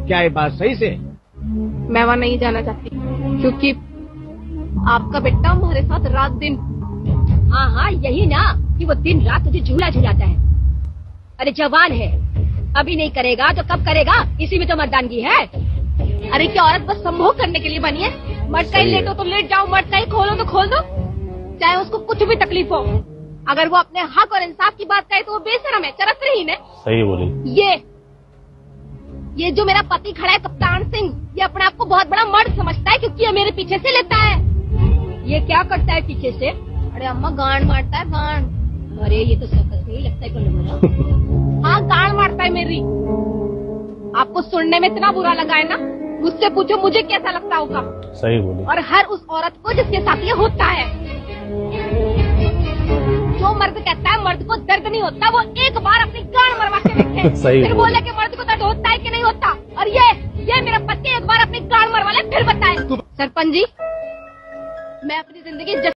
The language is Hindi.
क्या ये बात सही से? मैं वहाँ नहीं जाना चाहती क्योंकि आपका बेटा हमारे साथ रात दिन। हाँ हाँ, यही ना कि वो दिन रात तुझे झूला झूलाता है। अरे जवान है, अभी नहीं करेगा तो कब करेगा, इसी में तो मर्दानगी है। अरे क्या औरत बस संभोग करने के लिए बनी है? मर्द कहीं लेटो तो लेट जाओ, मर्द कहीं खोलो तो खोल दो, चाहे उसको कुछ भी तकलीफ हो। अगर वो अपने हक और इंसाफ की बात करे तो वो बेशरम है, चरित्रहीन है। सही बोली। ये जो मेरा पति खड़ा है कप्तान सिंह, ये अपने आप को बहुत बड़ा मर्द समझता है क्योंकि ये मेरे पीछे से लेता है। ये क्या करता है पीछे से? अरे अम्मा गांड मारता है, गांड। अरे ये तो सर्कस में ही लगता है कोई। हाँ गांड मारता है मेरी। आपको सुनने में इतना बुरा लगा है ना, मुझसे पूछो मुझे कैसा लगता होगा। सही बोली। और हर उस औरत को जिसके साथ ये होता है। जो मर्द कहता है मर्द को दर्द नहीं होता, वो एक बार अपनी गांड मरवा के देखे। सही फिर बोले कि मर्द को दर्द होता है कि नहीं होता। और ये मेरा पति एक बार अपनी गांड मरवा ले फिर बताए। सरपंच जी, मैं अपनी जिंदगी